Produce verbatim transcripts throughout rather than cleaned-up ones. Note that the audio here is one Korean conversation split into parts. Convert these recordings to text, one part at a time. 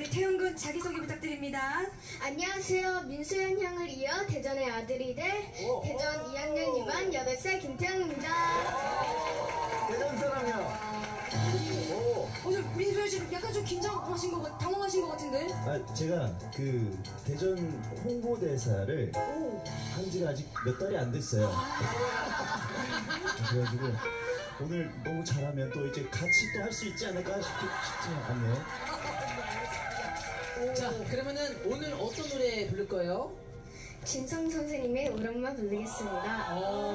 우리 태훈군 자기소개 부탁드립니다. 안녕하세요. 민수연 향을 이어 대전의 아들이 될 오, 대전 오, 이 학년 이 반 여덟 살 김태훈입니다. 대전 사람이야. 오. 어, 저 민수연 씨 약간 좀 긴장하신 것 같, 당황하신 것 같은데? 아, 제가 그 대전 홍보대사를 오. 한 지가 아직 몇 달이 안 됐어요. 그래가지고 오늘 너무 잘하면 또 이제 같이 또 할 수 있지 않을까 싶, 싶지 않네요. 자, 그러면은 오늘 어떤 노래 부를 거예요? 진성 선생님의 우엄마 부르겠습니다.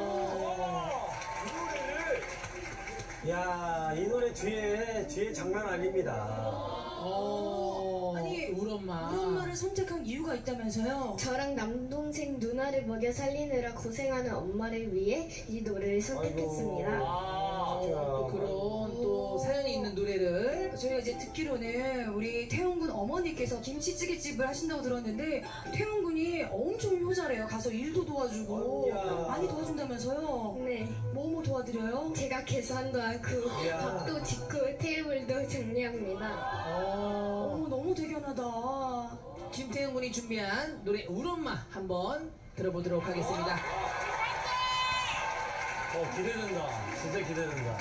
야, 이 노래 뒤에 뒤에 장난 아닙니다. 오, 아니, 우엄마. 우엄마를 선택한 이유가 있다면서요? 저랑 남동생 누나를 먹여 살리느라 고생하는 엄마를 위해 이 노래를 선택했습니다. 아, 또 그런 또 사연이 있는 노래를 저희가 이제 듣기로는 우리 태훈군 어머니께서 김치찌개집을 하신다고 들었는데 태훈군이 엄청 효자래요. 가서 일도 도와주고 어이야. 많이 도와준다면서요? 네. 뭐뭐 도와드려요? 제가 계산도 하고 밥도 짓고 테이블도 정리합니다. 어머, 너무 대견하다. 김태형 군이 준비한 노래 우엄마 한번 들어보도록 하겠습니다. 어, 기대된다. 진짜 기대된다.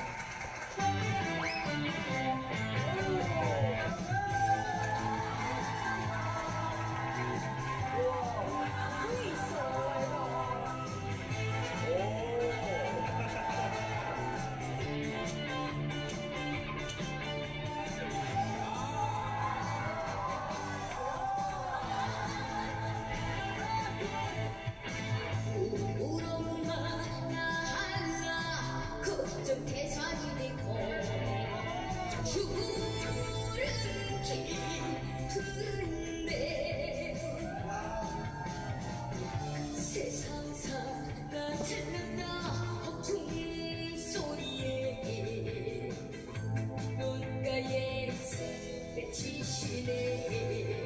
대산이 되고 푸른 깊은데 세상 사라졌나 허풍 소리에 눈가에서 맺히시네.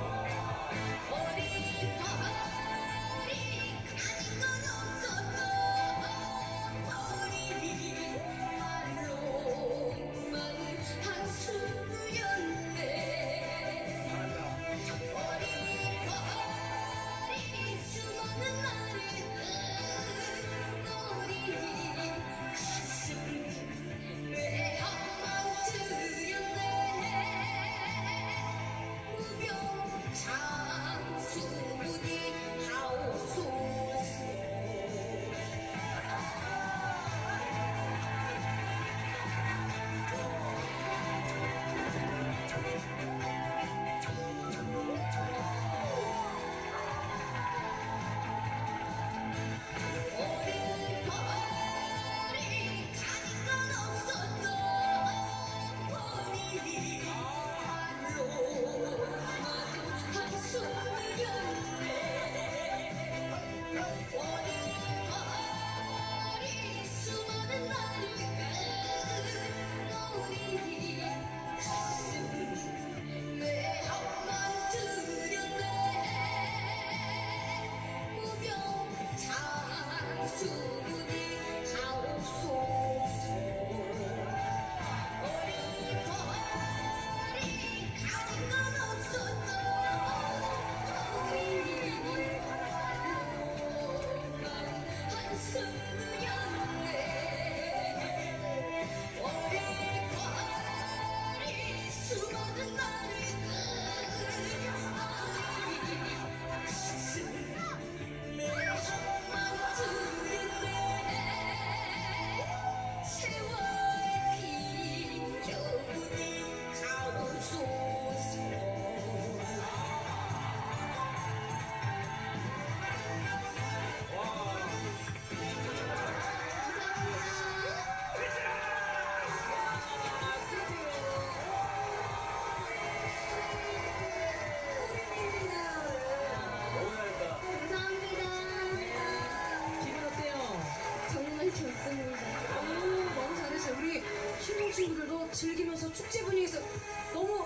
친구들도 즐기면서 축제 분위기에서 너무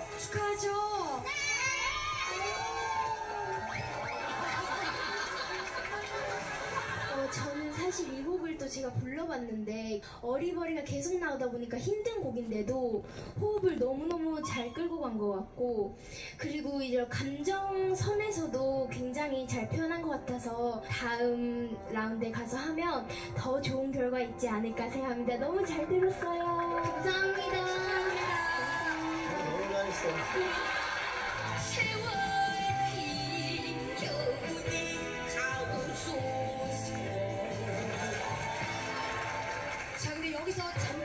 축하하죠? 어, 저는 사실 이 곡을 또 제가 불러봤는데 어리버리가 계속 나오다 보니까 힘든 곡인데도 호흡을 너무너무 잘 끌 끌고 간 것 같고, 그리고 이제 감정선에서도 굉장히 잘 표현한 것 같아서 다음 라운드에 가서 하면 더 좋은 결과 있지 않을까 생각합니다. 너무 잘 들었어요. 감사합니다. 너무 잘했어. 세월